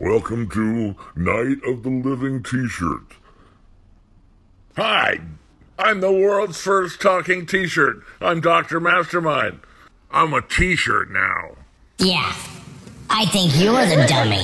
Welcome to Night of the Living T-Shirt. Hi, I'm the world's first talking T-shirt. I'm Dr. Mastermind. I'm a T-shirt now. Yeah, I think you're the dummy.